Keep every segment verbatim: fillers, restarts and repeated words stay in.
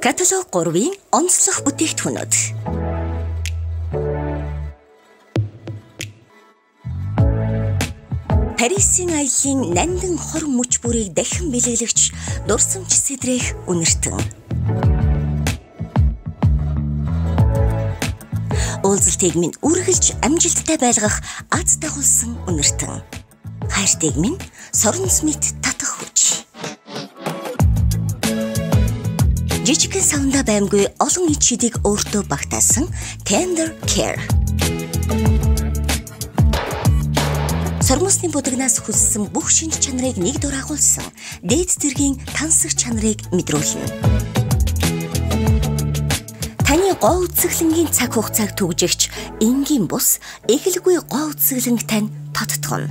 Каталог гурвын онцлог бүтээгдэхүүнүүд. Парисын аяллаа нандин хор мөч бүрийг дахин бэлгэлэгч дурсамж сэдрэх үнэртэн. Уулзалтыг минь үргэлж амжилттай байлгах аз дагуулсан үнэртэн. Хайртыг минь сорнос мэт татах хүч. Жижигхэн савнда баймгүй олон ид шидийг өөртөө багтаасан Tender Care. Сормосны будагнаас хүссэн бүх шинж чанарыг нэг дор агуулсан дээд зэргийн тансаг чанарыг мэдрүүлнэ. Таны гоо үзэсгэлэнгийн цаг хугацааг түгжигч энгийн бус эгэлгүй гоо үзэсгэлэнг тань тодтгоно.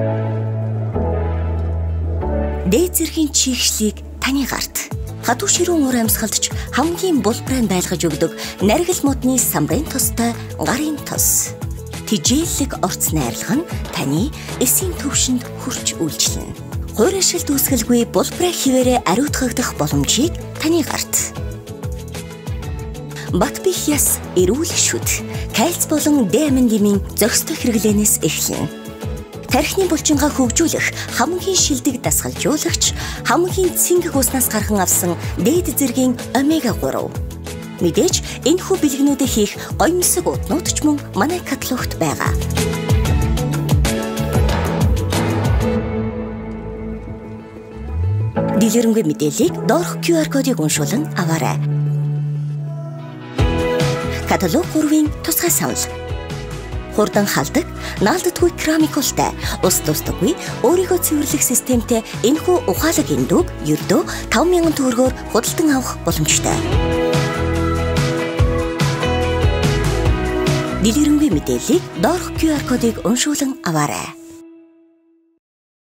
Дээд зэргийн чигшлийг таны гарт хатуу ширүүн уур амьсгалдч хамгийн булбран байлгаж өгдөг наргил модны самбарын тустай гарын тус. Тижээлэг орц найрлага нь таны эсийн төвшөнд хүрч үйлчлэнэ. Хуур ашигт үүсгэлгүй булбраа хിവэрэ ариутгагдах боломжийг таны гарт. Бат бих яс эрүүл шүд. Кальц болон Д аминдимын зохистой хэрэглэнээс эхэлнэ. Тархины булчингаа хөгжүүлэх хамгийн шилдэг дасгалжуулагч, хамгийн цэнгэг уснаас гархан авсан дээд зэргийн омега гурав. Мэдээж энэхүү бэлгэнүүдийг хийх гомсог утнууд ч мөн манай каталогт байгаа. Дэлгэрэнгүй мэдээллийг доорх Q R кодыг уншуулан аваарай. Каталог гурвын тусгай санал. Хурдан халдаг, наалддаггүй керамик ултай, ус тусдаггүй, өөрийгөө цэвэрлэх системтэй энэхүү ухаалагын дүг ердөө таван мянган төгрөгөөр худалдан авах боломжтой. Дэлгэрэнгүй мэдээллийг доорх Q R кодыг уншуулан аваарай.